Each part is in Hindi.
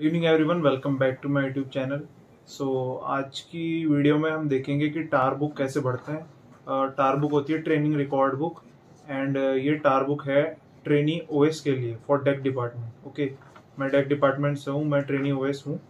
Good evening everyone, welcome back to my YouTube channel. आज की वीडियो में हम देखेंगे कि टार बुक कैसे बढ़ते हैं। टार बुक होती है ट्रेनिंग रिकॉर्ड बुक एंड ये टार बुक है ट्रेनी ओएस के लिए फॉर डेक डिपार्टमेंट। ओके, मैं डेक डिपार्टमेंट से हूँ, मैं ट्रेनी ओएस हूँ।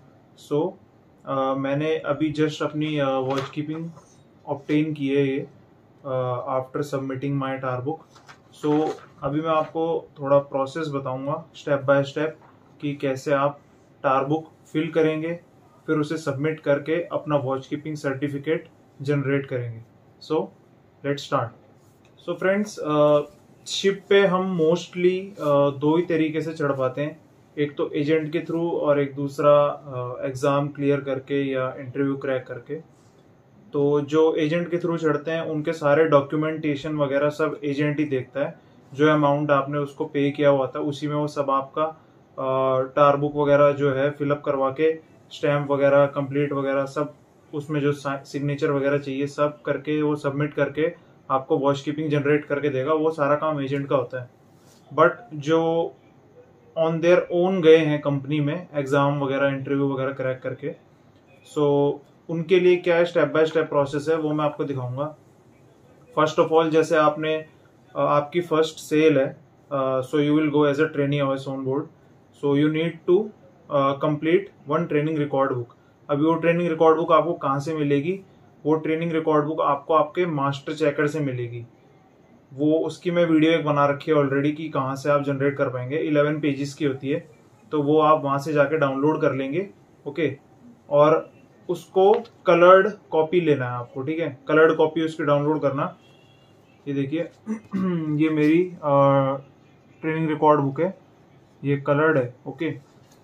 मैंने अभी जस्ट अपनी वॉच कीपिंग ऑब्टेन की है ये after submitting my TAR book. अभी मैं आपको थोड़ा प्रोसेस बताऊंगा स्टेप बाय स्टेप कि कैसे आप टार बुक फिल करेंगे, फिर उसे सबमिट करके अपना वॉच कीपिंग सर्टिफिकेट जनरेट करेंगे। Let's start. फ्रेंड्स, शिप पे हम मोस्टली दो ही तरीके से चढ़ पाते हैं, एक तो एजेंट के थ्रू और एक दूसरा एग्जाम क्लियर करके या इंटरव्यू क्रैक करके। तो जो एजेंट के थ्रू चढ़ते हैं उनके सारे डॉक्यूमेंटेशन वगैरह सब एजेंट ही देखता है। जो अमाउंट आपने उसको पे किया हुआ था उसी में वो सब आपका टार बुक वगैरह जो है फिलअप करवा के स्टैम्प वगैरह कंप्लीट वगैरह सब उसमें जो सिग्नेचर वगैरह चाहिए सब करके वो सबमिट करके आपको वॉच कीपिंग जनरेट करके देगा। वो सारा काम एजेंट का होता है। बट जो ऑन देयर ओन गए हैं कंपनी में एग्जाम वगैरह इंटरव्यू वगैरह क्रैक करके, उनके लिए क्या है स्टेप बाय स्टेप प्रोसेस है वो मैं आपको दिखाऊंगा। फर्स्ट ऑफ ऑल, जैसे आपकी फर्स्ट सेल है, so you will go as a trainee OS on board. So you need to complete one training record book. अभी वो ट्रेनिंग रिकॉर्ड बुक आपको कहाँ से मिलेगी? वो ट्रेनिंग रिकॉर्ड बुक आपको आपके मास्टर चेकर से मिलेगी। वो उसकी मैं वीडियो एक बना रखी है ऑलरेडी कि कहाँ से आप जनरेट कर पाएंगे। 11 पेजेस की होती है, तो वो आप वहां से जाके डाउनलोड कर लेंगे। ओके, और उसको कलर्ड कॉपी लेना है आपको, ठीक है? कलर्ड कॉपी उसकी डाउनलोड करना। ये देखिए ये मेरी ट्रेनिंग रिकॉर्ड बुक है, ये कलर्ड है। ओके,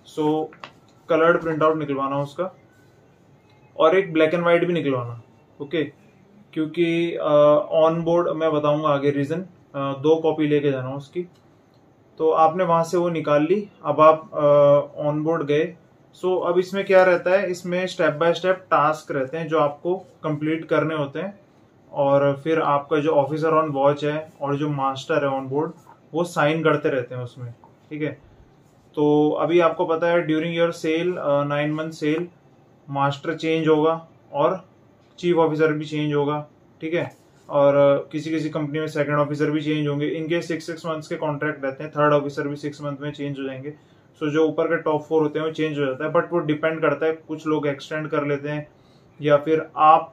कलर्ड प्रिंट आउट निकलवाना उसका, और एक ब्लैक एंड व्हाइट भी निकलवाना। ओके, क्योंकि ऑन बोर्ड मैं बताऊंगा आगे रीजन, 2 कॉपी लेके जाना उसकी। तो आपने वहां से वो निकाल ली, अब आप ऑन बोर्ड गए। अब इसमें क्या रहता है, इसमें स्टेप बाय स्टेप टास्क रहते हैं जो आपको कंप्लीट करने होते हैं, और फिर आपका जो ऑफिसर ऑन वॉच है और जो मास्टर है ऑन बोर्ड वो साइन करते रहते हैं उसमें, ठीक है? तो अभी आपको पता है during your sail 9 month sail master change होगा और चीफ ऑफिसर भी चेंज होगा, ठीक है? और किसी किसी कंपनी में सेकंड ऑफिसर भी चेंज होंगे। इनके 6 मंथ्स के कॉन्ट्रैक्ट रहते हैं, थर्ड ऑफिसर भी 6 मंथ में चेंज हो जाएंगे। जो ऊपर के टॉप 4 होते हैं वो चेंज हो जाता है, बट वो डिपेंड करता है, कुछ लोग एक्सटेंड कर लेते हैं या फिर आप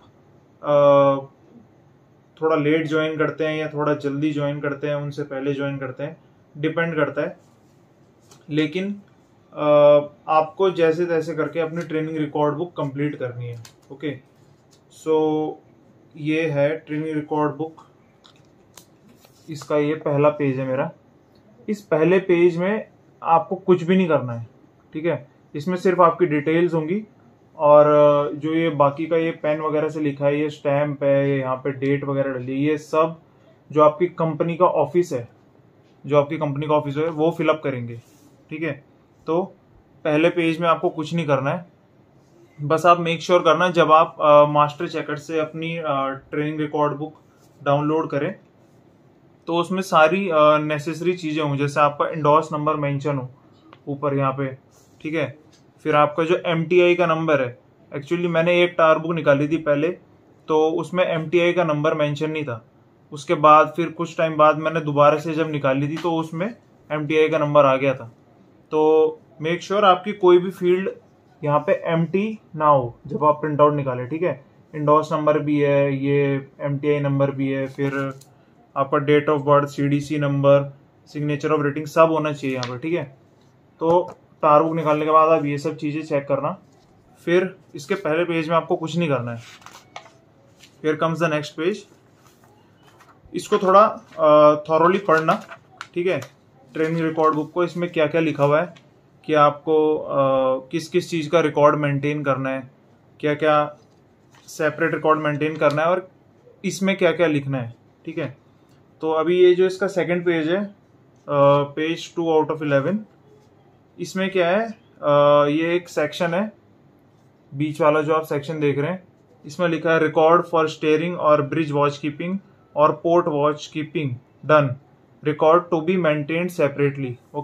थोड़ा लेट ज्वाइन करते हैं या थोड़ा जल्दी ज्वाइन करते हैं, उनसे पहले ज्वाइन करते हैं, डिपेंड करता है। लेकिन आपको जैसे तैसे करके अपनी ट्रेनिंग रिकॉर्ड बुक कंप्लीट करनी है। ओके, ये है ट्रेनिंग रिकॉर्ड बुक, इसका ये पहला पेज है मेरा। इस पहले पेज में आपको कुछ भी नहीं करना है, ठीक है? इसमें सिर्फ आपकी डिटेल्स होंगी, और जो ये बाकी का ये पेन वगैरह से लिखा है, ये स्टैम्प है, यहाँ पे डेट वगैरह डली, ये सब जो आपकी कंपनी का ऑफिस है, वो फिलअप करेंगे, ठीक है? तो पहले पेज में आपको कुछ नहीं करना है, बस आप मेक श्योर करना जब आप मास्टर चेकर से अपनी ट्रेनिंग रिकॉर्ड बुक डाउनलोड करें तो उसमें सारी नेसेसरी चीजें हों, जैसे आपका इंडोर्स नंबर मेंशन हो ऊपर यहाँ पे, ठीक है? फिर आपका जो MTI का नंबर है, एक्चुअली मैंने एक टार बुक निकाली थी पहले, तो उसमें MTI का नंबर मेंशन नहीं था। उसके बाद फिर कुछ टाइम बाद मैंने दोबारा से जब निकाली थी तो उसमें MTI का नंबर आ गया था। तो मेक श्योर आपकी कोई भी फील्ड यहाँ पे एम्प्टी ना हो जब आप प्रिंट आउट निकालें, ठीक है? इंडोर्स नंबर भी है, ये MTI नंबर भी है, फिर आपका date of birth, CDC number, signature of rating सब होना चाहिए यहाँ पर, ठीक है? तो टार बुक निकालने के बाद आप ये सब चीजें चेक करना। फिर इसके पहले पेज में आपको कुछ नहीं करना है। फिर कम्स द नेक्स्ट पेज, इसको थोड़ा थॉरोली पढ़ना, ठीक है? ट्रेनिंग रिकॉर्ड बुक को, इसमें क्या क्या लिखा हुआ है कि आपको किस किस चीज का रिकॉर्ड मेंटेन करना है, क्या क्या सेपरेट रिकॉर्ड मेंटेन करना है, और इसमें क्या क्या लिखना है, ठीक है? तो अभी ये जो इसका सेकंड पेज है, पेज 2 आउट ऑफ 11, इसमें क्या है, ये एक सेक्शन है, बीच वाला जो आप सेक्शन देख रहे हैं, इसमें लिखा है रिकॉर्ड फॉर स्टेयरिंग और ब्रिज वॉच कीपिंग और port watch keeping done, record to be maintained separately. Okay,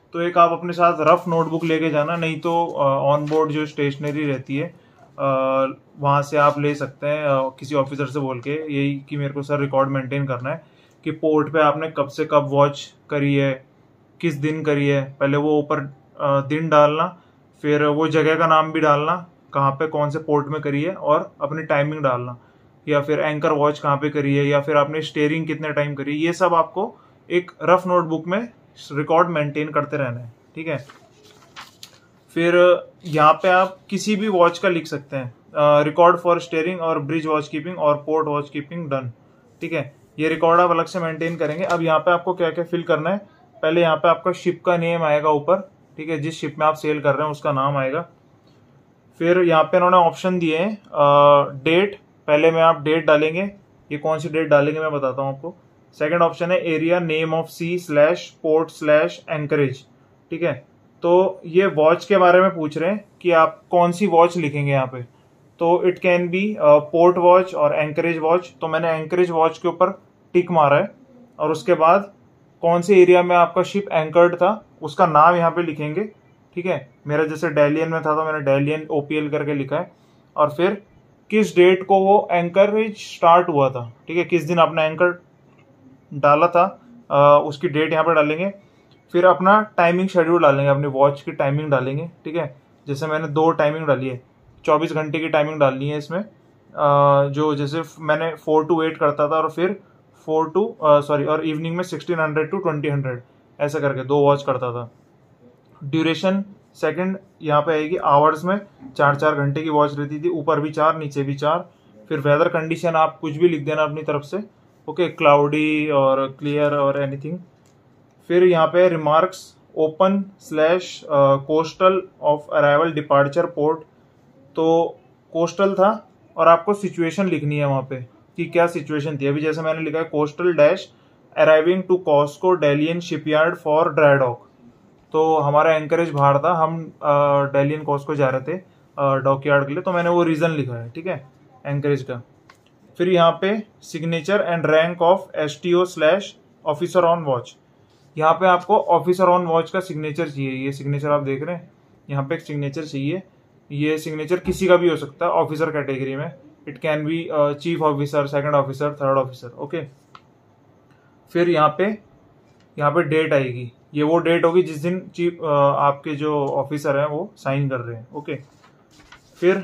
तो एक आप अपने साथ रफ नोटबुक लेके जाना, नहीं तो ऑन बोर्ड जो स्टेशनरी रहती है वहाँ से आप ले सकते हैं, किसी ऑफिसर से बोल के यही कि मेरे को सर रिकॉर्ड मेंटेन करना है कि पोर्ट पे आपने कब से कब वॉच करी है, किस दिन करी है। पहले वो ऊपर दिन डालना, फिर वो जगह का नाम भी डालना, कहाँ पे कौन से पोर्ट में करी है, और अपनी टाइमिंग डालना, या फिर एंकर वॉच कहाँ पे करी है, या फिर आपने स्टीयरिंग कितने टाइम करी है। ये सब आपको एक रफ नोटबुक में रिकॉर्ड मेंटेन करते रहना है, ठीक है। फिर यहाँ पे आप किसी भी वॉच का लिख सकते हैं, रिकॉर्ड फॉर स्टीयरिंग और ब्रिज वॉच कीपिंग और पोर्ट वॉच कीपिंग डन, ठीक है। ये रिकॉर्ड आप अलग से मेंटेन करेंगे। अब यहाँ पे आपको क्या क्या फिल करना है, पहले यहाँ पे आपका शिप का नेम आएगा ऊपर, ठीक है, जिस शिप में आप सेल कर रहे हैं उसका नाम आएगा। फिर यहाँ पे इन्होंने ऑप्शन दिए हैं डेट, पहले में आप डेट डालेंगे, ये कौन सी डेट डालेंगे मैं बताता हूँ आपको। सेकंड ऑप्शन है area, name of sea slash port slash anchorage, ठीक है। तो ये वॉच के बारे में पूछ रहे हैं कि आप कौन सी वॉच लिखेंगे यहाँ पे, तो it can be port watch और एंकरेज वॉच। तो मैंने एंकरेज वॉच के ऊपर टिक मारा है, और उसके बाद कौन से एरिया में आपका शिप एंकर्ड था उसका नाम यहाँ पे लिखेंगे, ठीक है। मेरा जैसे डेलियन में था तो मैंने डेलियन ओपीएल करके लिखा है, और फिर किस डेट को वो एंकरेज स्टार्ट हुआ था, ठीक है, किस दिन आपने एंकर डाला था उसकी डेट यहाँ पे डालेंगे। फिर अपना टाइमिंग शेड्यूल डालेंगे, अपनी वॉच की टाइमिंग डालेंगे, ठीक है। जैसे मैंने 2 टाइमिंग डाली है, 24 घंटे की टाइमिंग डालनी है इसमें, जो जैसे मैंने 4 to 8 करता था, और फिर और इवनिंग में 1600 to 2000 ऐसा करके 2 वॉच करता था। ड्यूरेशन सेकंड यहाँ पे आएगी, आवर्स में 4-4 घंटे की वॉच रहती थी, ऊपर भी 4 नीचे भी 4। फिर वेदर कंडीशन आप कुछ भी लिख देना अपनी तरफ से, ओके, क्लाउडी और क्लियर और एनीथिंग। फिर यहाँ पे remarks, open slash coastal of arrival departure port, तो कोस्टल था और आपको सिचुएशन लिखनी है वहाँ पे कि क्या सिचुएशन थी। अभी जैसे मैंने लिखा है coastal dash arriving to Cosco Dalian shipyard for dry dock, तो हमारा एंकरेज बाहर था, हम डेलियन कॉस्को जा रहे थे डॉकयार्ड के लिए, तो मैंने वो रीजन लिखा है, ठीक है, एंकरेज का। फिर यहाँ पे signature and rank of STO slash officer on watch, यहाँ पे आपको ऑफिसर ऑन वॉच का सिग्नेचर चाहिए। ये सिग्नेचर आप देख रहे हैं, यहाँ पे एक सिग्नेचर चाहिए। ये सिग्नेचर किसी का भी हो सकता है ऑफिसर कैटेगरी में, it can be chief officer, second officer, third officer, okay. फिर यहाँ पे डेट आएगी, ये वो डेट होगी जिस दिन चीफ आपके जो ऑफिसर हैं वो साइन कर रहे हैं, ओके। फिर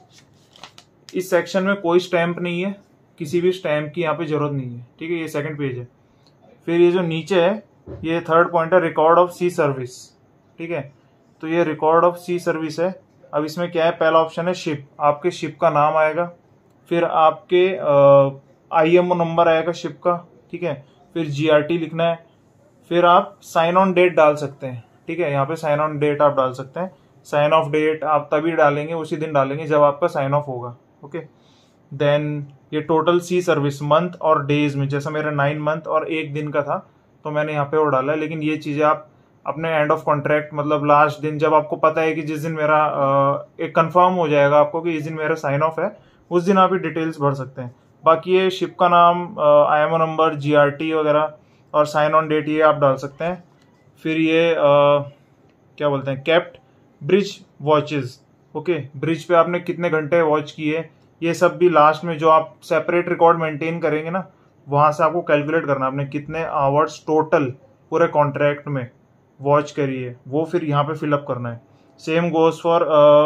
इस सेक्शन में कोई स्टैंप नहीं है, किसी भी स्टैंप की यहाँ पे जरूरत नहीं है, ठीक है, ये सेकंड पेज है। फिर ये जो नीचे है ये थर्ड पॉइंट है, रिकॉर्ड ऑफ सी सर्विस, ठीक है। तो ये रिकॉर्ड ऑफ सी सर्विस है। अब इसमें क्या है, पहला ऑप्शन है शिप, आपके शिप का नाम आएगा, फिर आपके IMO नंबर आएगा शिप का, ठीक है। फिर GRT लिखना है, फिर आप साइन ऑन डेट डाल सकते हैं, ठीक है, यहाँ पे साइन ऑन डेट आप डाल सकते हैं। साइन ऑफ डेट आप तभी डालेंगे, उसी दिन डालेंगे जब आपका साइन ऑफ होगा, ओके। देन ये टोटल सी सर्विस मंथ और डेज में, जैसा मेरा 9 मंथ और 1 दिन का था तो मैंने यहाँ पे वो डाला है। लेकिन ये चीजें आप अपने एंड ऑफ कॉन्ट्रैक्ट, मतलब लास्ट दिन जब आपको पता है कि जिस दिन मेरा एक कंफर्म हो जाएगा आपको कि इस दिन मेरा साइन ऑफ है, उस दिन आप ये डिटेल्स भर सकते हैं। बाकी ये शिप का नाम, IMO नंबर, GRT वगैरह और साइन ऑन डेट ये आप डाल सकते हैं। फिर ये क्या बोलते हैं, kept bridge watches, okay, bridge पे आपने कितने घंटे वॉच किए, ये सब भी लास्ट में जो आप सेपरेट रिकॉर्ड मेंटेन करेंगे ना, वहां से आपको कैलकुलेट करना आपने कितने आवर्स टोटल पूरे कॉन्ट्रैक्ट में वॉच करी है, वो फिर यहाँ पे फिलअप करना है। Same goes for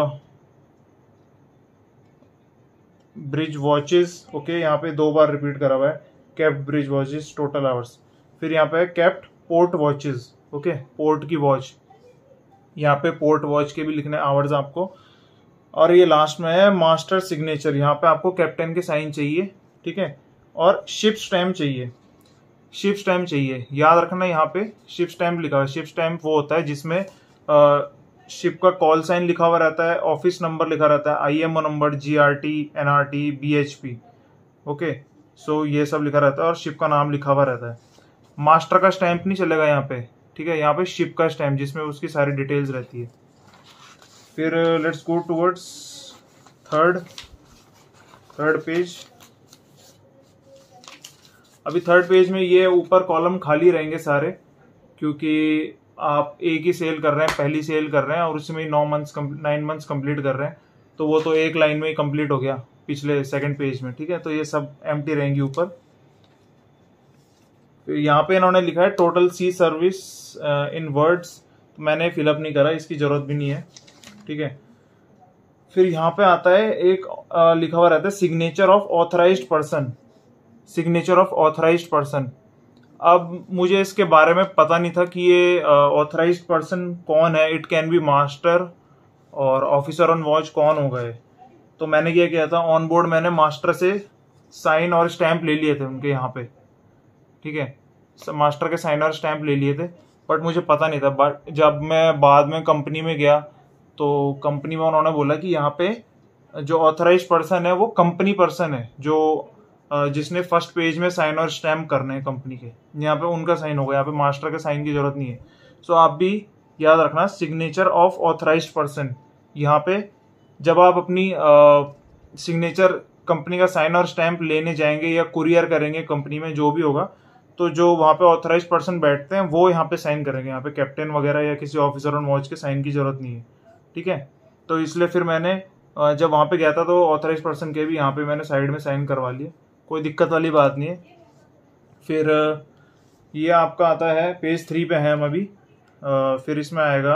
bridge watches, okay, यहाँ पे 2 बार रिपीट करा हुआ है, kept bridge watches total hours. फिर यहाँ पे kept port watches, okay, port की वॉच, यहाँ पे पोर्ट वॉच के भी लिखने आवर्स आपको। और ये लास्ट में है मास्टर सिग्नेचर, यहाँ पे आपको कैप्टन के साइन चाहिए, ठीक है, और शिप स्टैम्प चाहिए। शिप स्टैम्प चाहिए, याद रखना यहाँ पे शिप स्टैम्प लिखा हुआ है। शिप स्टैम्प वो होता है जिसमें शिप का कॉल साइन लिखा हुआ रहता है, ऑफिस नंबर लिखा रहता है, IMO number, GRT, NRT, BHP, okay, so ये सब लिखा रहता है और शिप का नाम लिखा हुआ रहता है। मास्टर का स्टैम्प नहीं चलेगा यहाँ पे, ठीक है, यहाँ पे शिप का स्टैम्प जिसमें उसकी सारी डिटेल्स रहती है। फिर let's go towards third page. अभी थर्ड पेज में ये ऊपर कॉलम खाली रहेंगे सारे, क्योंकि आप एक ही सेल कर रहे हैं, पहली सेल कर रहे हैं और उसमें 9 मंथ्स कंप्लीट कर रहे हैं, तो वो तो एक लाइन में ही कंप्लीट हो गया पिछले सेकंड पेज में, ठीक है। तो ये सब एम्प्टी रहेंगी ऊपर। यहाँ पे इन्होंने लिखा है total sea service in words, तो मैंने फिलअप नहीं करा, इसकी जरूरत भी नहीं है, ठीक है। फिर यहाँ पे आता है एक लिखा हुआ रहता है signature of authorised person, signature of authorised person. अब मुझे इसके बारे में पता नहीं था कि ये ऑथराइज्ड पर्सन कौन है। इट कैन बी मास्टर और ऑफिसर ऑन वॉच कौन हो गए। तो मैंने क्या किया था, ऑन बोर्ड मैंने मास्टर से साइन और स्टैंप ले लिए थे उनके यहाँ पे, ठीक है। मास्टर के साइन और स्टैंप ले लिए थे, बट मुझे पता नहीं था। बट जब मैं बाद में कंपनी में गया तो कंपनी में उन्होंने बोला कि यहाँ पे जो ऑथराइज्ड पर्सन है वो कंपनी पर्सन है, जो जिसने फर्स्ट पेज में साइन और स्टैम्प करने हैं कंपनी के, यहाँ पे उनका साइन होगा, यहाँ पे मास्टर के साइन की जरूरत नहीं है। सो आप भी याद रखना सिग्नेचर ऑफ ऑथराइज्ड पर्सन। यहाँ पे जब आप अपनी सिग्नेचर कंपनी का साइन और स्टैम्प लेने जाएंगे या कुरियर करेंगे कंपनी में, जो भी होगा, तो जो वहाँ पे ऑथराइज्ड पर्सन बैठते हैं वो यहाँ पे साइन करेंगे। यहाँ पे कैप्टन वगैरह या किसी ऑफिसर ऑन वॉच के साइन की जरूरत नहीं है, ठीक है। तो इसलिए फिर मैंने जब वहाँ पे गया था तो ऑथराइज्ड पर्सन के भी यहाँ पे मैंने साइड में साइन करवा लिए, कोई दिक्कत वाली बात नहीं है। फिर ये आपका आता है पेज 3 पे है हम अभी। फिर इसमें आएगा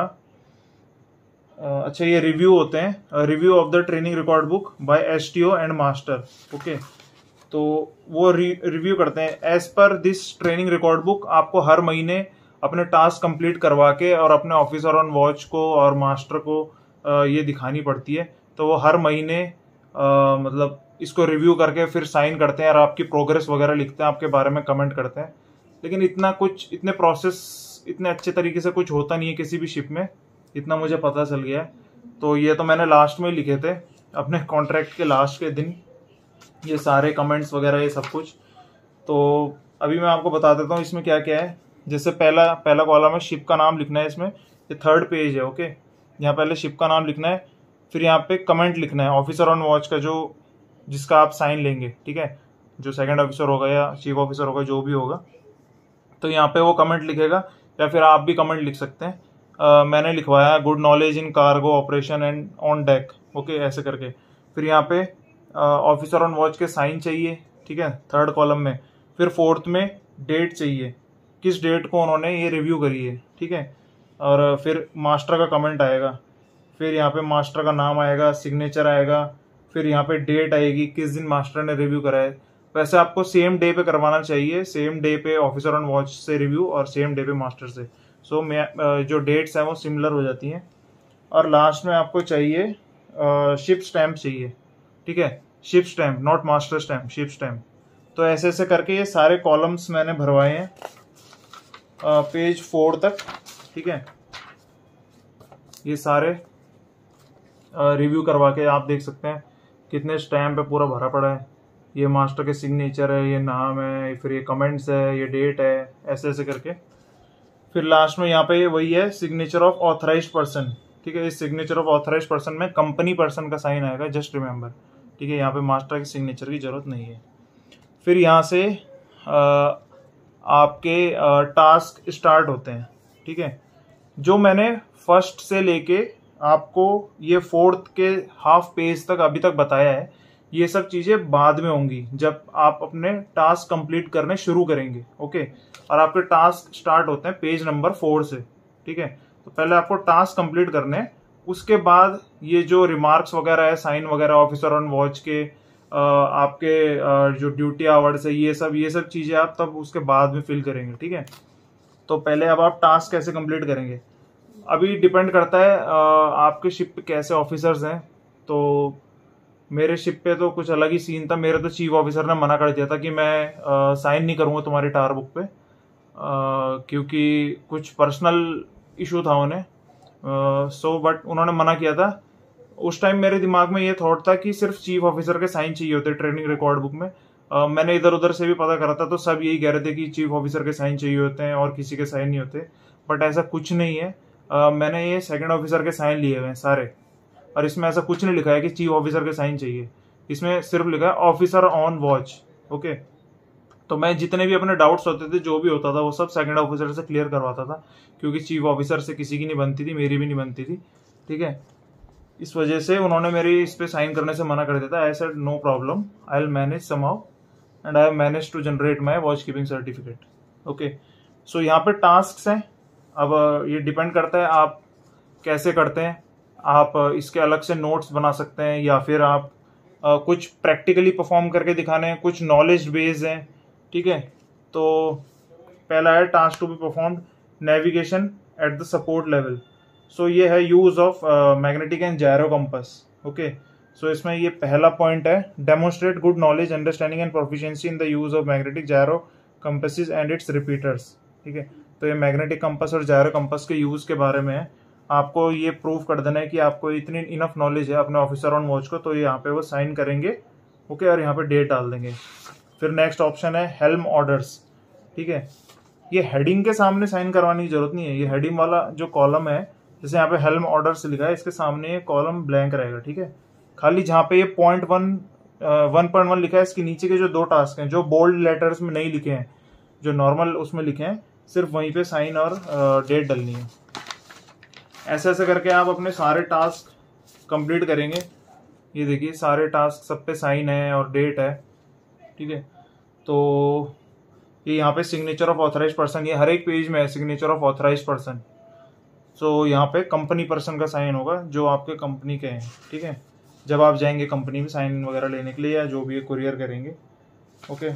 अच्छा ये रिव्यू होते हैं, review of the training record book by STO and master, okay. तो वो रिव्यू करते हैं। As per this training record book आपको हर महीने अपने टास्क कंप्लीट करवा के और अपने ऑफिसर ऑन वॉच को और मास्टर को ये दिखानी पड़ती है। तो वो हर महीने मतलब इसको रिव्यू करके फिर साइन करते हैं और आपकी प्रोग्रेस वगैरह लिखते हैं, आपके बारे में कमेंट करते हैं। लेकिन इतने प्रोसेस इतने अच्छे तरीके से कुछ होता नहीं है किसी भी शिप में, इतना मुझे पता चल गया है। तो ये तो मैंने लास्ट में लिखे थे अपने कॉन्ट्रैक्ट के लास्ट के दिन, ये सारे कमेंट्स वगैरह ये सब कुछ। तो अभी मैं आपको बता देता हूँ इसमें क्या क्या है। जैसे पहला कॉलम है शिप का नाम लिखना है इसमें, ये थर्ड पेज है, ओके। यहाँ पहले शिप का नाम लिखना है, फिर यहाँ पे कमेंट लिखना है ऑफिसर ऑन वॉच का, जो जिसका आप साइन लेंगे, ठीक है। जो सेकंड ऑफिसर होगा या चीफ ऑफिसर होगा, जो भी होगा, तो यहाँ पे वो कमेंट लिखेगा, या फिर आप भी कमेंट लिख सकते हैं। मैंने लिखवाया good knowledge in cargo operation and on deck, okay, ऐसे करके। फिर यहाँ पे ऑफिसर ऑन वॉच के साइन चाहिए, ठीक है, थर्ड कॉलम में। फिर फोर्थ में डेट चाहिए, किस डेट को उन्होंने ये रिव्यू करी है, ठीक है। और फिर मास्टर का कमेंट आएगा, फिर यहाँ पे मास्टर का नाम आएगा, सिग्नेचर आएगा, फिर यहाँ पे डेट आएगी किस दिन मास्टर ने रिव्यू करा है। वैसे आपको सेम डे पे करवाना चाहिए, सेम डे पे ऑफिसर ऑन वॉच से रिव्यू और सेम डे पे मास्टर से। सो जो डेट्स हैं वो सिमिलर हो जाती हैं। और लास्ट में आपको चाहिए शिप स्टैम्प चाहिए, ठीक है, ship stamp, not master stamp, ship stamp. तो ऐसे ऐसे करके ये सारे कॉलम्स मैंने भरवाए हैं पेज 4 तक, ठीक है। ये सारे रिव्यू करवा के आप देख सकते हैं कितने स्टैम्प पे पूरा भरा पड़ा है। ये मास्टर के सिग्नेचर है, ये नाम है, फिर ये कमेंट्स है, ये डेट है, ऐसे ऐसे करके। फिर लास्ट में यहाँ पे वही है सिग्नेचर ऑफ ऑथराइज्ड पर्सन, ठीक है। इस सिग्नेचर ऑफ ऑथराइज्ड पर्सन में कंपनी पर्सन का साइन आएगा, जस्ट रिमेंबर, ठीक है। यहाँ पे मास्टर के सिग्नेचर की जरूरत नहीं है। फिर यहाँ से आपके टास्क स्टार्ट होते हैं, ठीक है। जो मैंने फर्स्ट से लेके आपको ये फोर्थ के हाफ पेज तक अभी तक बताया है, ये सब चीजें बाद में होंगी जब आप अपने टास्क कंप्लीट करने शुरू करेंगे, ओके। और आपके टास्क स्टार्ट होते हैं पेज नंबर 4 से, ठीक है। तो पहले आपको टास्क कंप्लीट करने हैं, उसके बाद ये जो रिमार्क्स वगैरह है, साइन वगैरह ऑफिसर ऑन वॉच के, आपके जो ड्यूटी आवर्स है, ये सब चीजें आप तब उसके बाद में फिल करेंगे, ठीक है। तो पहले अब आप टास्क कैसे कंप्लीट करेंगे, अभी डिपेंड करता है आपके शिप पे कैसे ऑफिसर्स हैं। तो मेरे शिप पे तो कुछ अलग ही सीन था। मेरे तो चीफ ऑफिसर ने मना कर दिया था कि मैं साइन नहीं करूंगा तुम्हारी टार बुक पे, क्योंकि कुछ पर्सनल इशू था उन्हें। बट उन्होंने मना किया था। उस टाइम मेरे दिमाग में ये थॉट था कि सिर्फ चीफ ऑफिसर के साइन चाहिए होते ट्रेनिंग रिकॉर्ड बुक में। मैंने इधर उधर से भी पता करा था, तो सब यही कह रहे थे कि चीफ ऑफिसर के साइन चाहिए होते हैं और किसी के साइन नहीं होते। बट ऐसा कुछ नहीं है। मैंने ये सेकंड ऑफिसर के साइन लिए हुए हैं सारे, और इसमें ऐसा कुछ नहीं लिखा है कि चीफ ऑफिसर के साइन चाहिए। इसमें सिर्फ लिखा है ऑफिसर ऑन वॉच, ओके। तो मैं जितने भी अपने डाउट्स होते थे, जो भी होता था, वो सब सेकंड ऑफिसर से क्लियर करवाता था, क्योंकि चीफ ऑफिसर से किसी की नहीं बनती थी, मेरी भी नहीं बनती थी। ठीक है, इस वजह से उन्होंने मेरी इस पे साइन करने से मना कर दिया था। I said no problem, I will manage somehow and I have manage to generate my watch keeping certificate. Okay, so यहाँ पे टास्क हैं। अब ये डिपेंड करता है आप कैसे करते हैं। आप इसके अलग से नोट्स बना सकते हैं, या फिर आप कुछ प्रैक्टिकली परफॉर्म करके दिखाने हैं, कुछ नॉलेज बेस्ड हैं। ठीक है, तो पहला है task to be performed, navigation at the support level. So ये है use of magnetic and gyro compass. Okay, so इसमें ये पहला पॉइंट है, demonstrate good knowledge, understanding and proficiency in the use of magnetic gyro compasses and its repeaters. ठीक है, तो ये मैग्नेटिक कंपास और जायरो कंपास के यूज के बारे में है। आपको ये प्रूव कर देना है कि आपको इतनी इनफ नॉलेज है अपने ऑफिसर ऑन वॉच को, तो यहाँ पे वो साइन करेंगे। ओके, और यहाँ पे डेट डाल देंगे। फिर नेक्स्ट ऑप्शन है हेल्म ऑर्डर्स। ठीक है, ये हेडिंग के सामने साइन करवाने की जरूरत नहीं है। ये हेडिंग वाला जो कॉलम है, जैसे यहाँ पे हेल्म ऑर्डर्स लिखा है, इसके सामने ये कॉलम ब्लैंक रहेगा। ठीक है, खाली जहाँ पे ये 1.1 लिखा है, इसके नीचे के जो 2 टास्क हैं जो बोल्ड लेटर्स में नहीं लिखे हैं, जो नॉर्मल उसमें लिखे हैं, सिर्फ वहीं पे साइन और डेट डलनी है। ऐसे ऐसे करके आप अपने सारे टास्क कंप्लीट करेंगे। ये देखिए सारे टास्क सब पे साइन है और डेट है। ठीक है, तो ये यहाँ पे सिग्नेचर ऑफ ऑथराइज पर्सन, ये हर एक पेज में है signature of authorise person. So यहाँ पे कंपनी पर्सन का साइन होगा जो आपके कंपनी के हैं। ठीक है, जब आप जाएंगे कंपनी में साइन वगैरह लेने के लिए, या जो भी कुरियर करेंगे। ओके,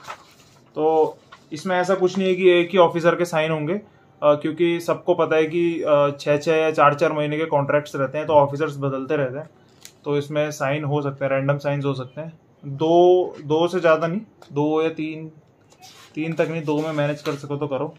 तो इसमें ऐसा कुछ नहीं है कि एक ही ऑफिसर के साइन होंगे, क्योंकि सबको पता है कि 6 या 4 महीने के कॉन्ट्रैक्ट्स रहते हैं, तो ऑफिसर्स बदलते रहते हैं। तो इसमें साइन हो सकते हैं, रैंडम साइंस हो सकते हैं। दो से ज़्यादा नहीं, 2 या 3 तक नहीं, 2 में मैनेज कर सको तो करो।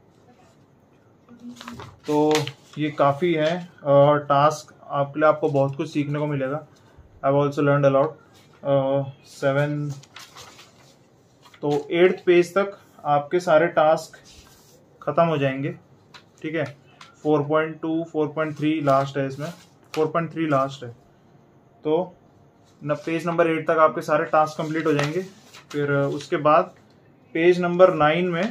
तो ये काफ़ी है टास्क आपके लिए, आपको बहुत कुछ सीखने को मिलेगा। I have also learned a lot. 7 तो 8th पेज तक आपके सारे टास्क ख़त्म हो जाएंगे। ठीक है, 4.2 4.3 लास्ट है, इसमें 4.3 लास्ट है। तो पेज नंबर 8 तक आपके सारे टास्क कंप्लीट हो जाएंगे। फिर उसके बाद पेज नंबर 9 में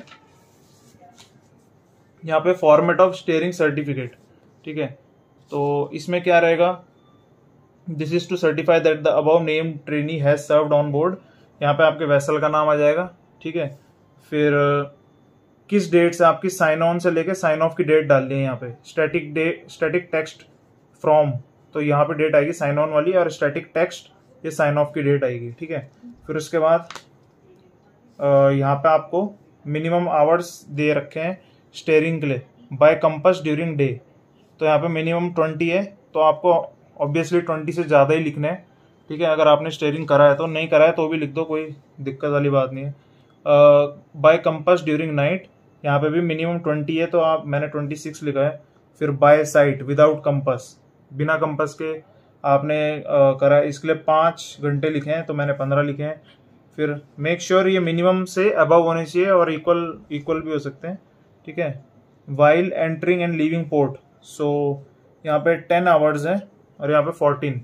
यहाँ पे फॉर्मेट ऑफ स्टीयरिंग सर्टिफिकेट। ठीक है, तो इसमें क्या रहेगा, this is to certify that the above name trainee has served on board. यहाँ पे आपके वेसल का नाम आ जाएगा। ठीक है, फिर किस डेट से आपकी साइन ऑन से लेके साइन ऑफ की डेट डालनी है। यहाँ पे स्टैटिक टेक्स्ट फ्रॉम, तो यहाँ पे डेट आएगी साइन ऑन वाली, और स्टैटिक टेक्स्ट ये साइन ऑफ की डेट आएगी। ठीक है, फिर उसके बाद यहाँ पे आपको मिनिमम आवर्स दे रखे हैं स्टेयरिंग के लिए बाय कंपास ड्यूरिंग डे। तो यहाँ पे मिनिमम 20 है, तो आपको ऑब्वियसली 20 से ज़्यादा ही लिखना है। ठीक है, अगर आपने स्टेयरिंग करा है तो, नहीं करा है तो भी लिख दो, कोई दिक्कत वाली बात नहीं है। बाय कंपास ड्यूरिंग नाइट, यहाँ पे भी मिनिमम 20 है, तो मैंने 26 लिखा है। फिर बाय साइट विदाउट कंपास, बिना कंपास के आपने करा है, इसके लिए 5 घंटे लिखे हैं, तो मैंने 15 लिखे हैं। फिर मेक श्योर ये मिनिमम से अबव होने चाहिए, और इक्वल भी हो सकते हैं। ठीक है, while entering and leaving port, so यहाँ पे 10 आवर्स है और यहाँ पे 14।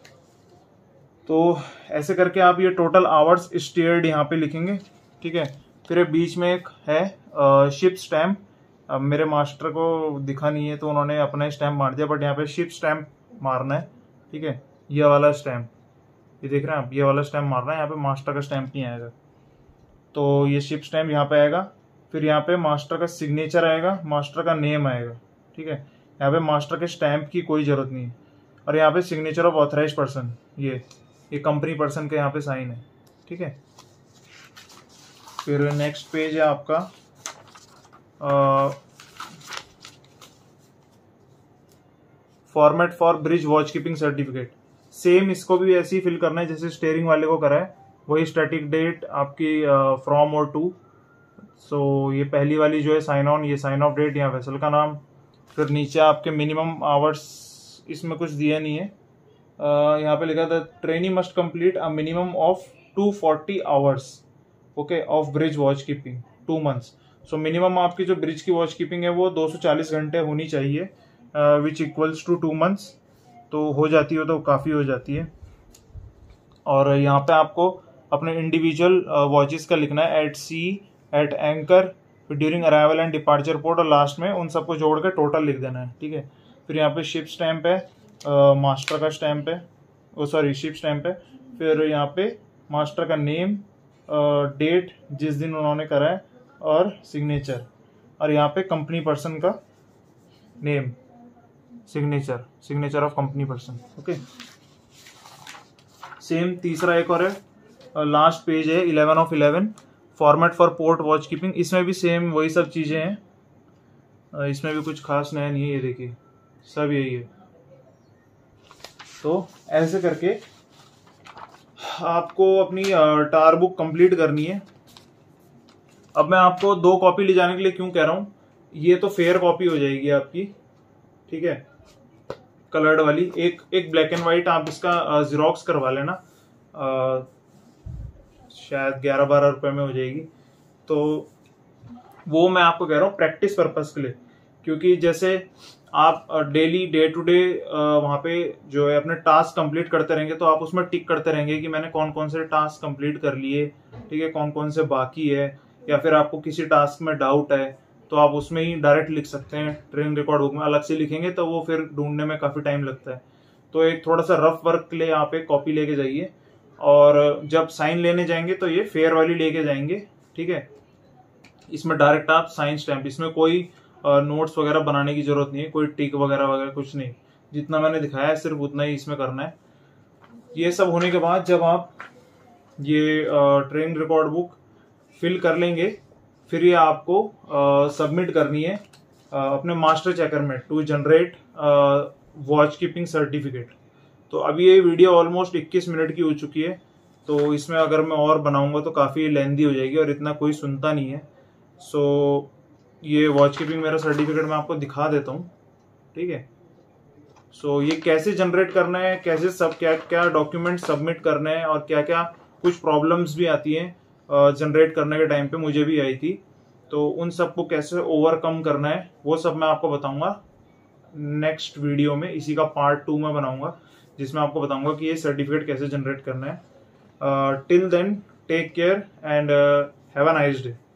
तो ऐसे करके आप ये टोटल आवर्स स्टीयर्ड यहाँ पे लिखेंगे। ठीक है, फिर बीच में एक है शिप स्टैम्प। अब मेरे मास्टर को दिखा नहीं है तो उन्होंने अपना स्टैम्प मार दिया, बट यहाँ पे शिप स्टैम्प मारना है। ठीक है, ये वाला स्टैम्प, ये देख रहे हैं आप, ये वाला स्टैम्प मारना है, यहाँ पे मास्टर का स्टैम्प नहीं आएगा। तो ये शिप स्टैम्प यहाँ पे आएगा। फिर यहाँ पे मास्टर का सिग्नेचर आएगा, मास्टर का नेम आएगा। ठीक है, यहाँ पे मास्टर के स्टैम्प की कोई जरूरत नहीं है। और यहाँ पे सिग्नेचर ऑफ ऑथराइज पर्सन, ये कंपनी पर्सन के यहाँ पे साइन है। ठीक है, फिर नेक्स्ट पेज है आपका format for bridge watch keeping certificate. Same इसको भी ऐसे ही फिल करना है जैसे स्टीयरिंग वाले को करा है, वही स्टैटिक डेट आपकी फ्रॉम और टू। सो ये पहली वाली जो है साइन ऑन, ये साइन ऑफ डेट, यहाँ वेसल का नाम। फिर नीचे आपके मिनिमम आवर्स, इसमें कुछ दिया नहीं है, यहाँ पे लिखा था trainee must complete a minimum of 240 hours okay of bridge watch keeping 2 months। So minimum आपकी जो ब्रिज की वॉच कीपिंग है वो 240 घंटे होनी चाहिए, विच इक्वल्स टू 2 months। तो हो जाती हो तो काफ़ी हो जाती है। और यहाँ पे आपको अपने इंडिविजुअल वॉचेस का लिखना है, एट सी, एट एंकर, फिर during arrival and departure port, और लास्ट में उन सबको जोड़ के टोटल लिख देना है, ठीक है। फिर यहाँ पे शिप स्टैम्प है, मास्टर का स्टैम्प है, सॉरी शिप स्टैम्प है, फिर यहाँ पे मास्टर का नेम, डेट जिस दिन उन्होंने करा है, और सिग्नेचर, और यहाँ पे कंपनी पर्सन का name, signature of company person, okay. Same तीसरा एक और है, लास्ट पेज है 11 of 11, format for port watch keeping. इसमें भी सेम वही सब चीज़ें हैं, इसमें भी कुछ खास नया नहीं है, ये देखिए सब यही है। तो ऐसे करके आपको अपनी टार बुक कंप्लीट करनी है। अब मैं आपको 2 कॉपी ले जाने के लिए क्यों कह रहा हूँ, ये तो फेयर कॉपी हो जाएगी आपकी, ठीक है, कलर्ड वाली। एक ब्लैक एंड व्हाइट आप इसका जिरोक्स करवा लेना, शायद 11-12 रुपए में हो जाएगी। तो वो मैं आपको कह रहा हूँ प्रैक्टिस पर्पस के लिए, क्योंकि जैसे आप डेली डे टू डे वहाँ पे जो है अपने टास्क कंप्लीट करते रहेंगे, तो आप उसमें टिक करते रहेंगे कि मैंने कौन कौन से टास्क कंप्लीट कर लिए, ठीक है, कौन कौन से बाकी है, या फिर आपको किसी टास्क में डाउट है तो आप उसमें ही डायरेक्ट लिख सकते हैं। ट्रेनिंग रिकॉर्ड बुक में अलग से लिखेंगे तो वो फिर ढूंढने में काफ़ी टाइम लगता है। तो एक थोड़ा सा रफ वर्क के लिए आप एक कॉपी लेके जाइए, और जब साइन लेने जाएंगे तो ये फेयर वाली लेके जाएंगे, ठीक है। इसमें डायरेक्ट आप साइन स्टैम्प, इसमें कोई नोट्स वगैरह बनाने की जरूरत नहीं है, कोई टिक वगैरह वगैरह कुछ नहीं, जितना मैंने दिखाया है सिर्फ उतना ही इसमें करना है। ये सब होने के बाद जब आप ये ट्रेनिंग रिकॉर्ड बुक फिल कर लेंगे, फिर ये आपको सबमिट करनी है अपने मास्टर चेकर में to generate watch keeping certificate. तो अभी ये वीडियो ऑलमोस्ट 21 मिनट की हो चुकी है, तो इसमें अगर मैं और बनाऊंगा तो काफ़ी लेंदी हो जाएगी और इतना कोई सुनता नहीं है। सो ये वॉच कीपिंग मेरा सर्टिफिकेट मैं आपको दिखा देता हूँ, ठीक है। सो ये कैसे जनरेट करना है, कैसे सब क्या क्या डॉक्यूमेंट सबमिट करने हैं, और क्या क्या कुछ प्रॉब्लम्स भी आती हैं जनरेट करने के टाइम पे, मुझे भी आई थी, तो उन सबको कैसे ओवरकम करना है वो सब मैं आपको बताऊंगा नेक्स्ट वीडियो में। इसी का पार्ट 2 में बनाऊंगा, जिसमें आपको बताऊंगा कि ये सर्टिफिकेट कैसे जनरेट करना है। Till then take care and have a nice day.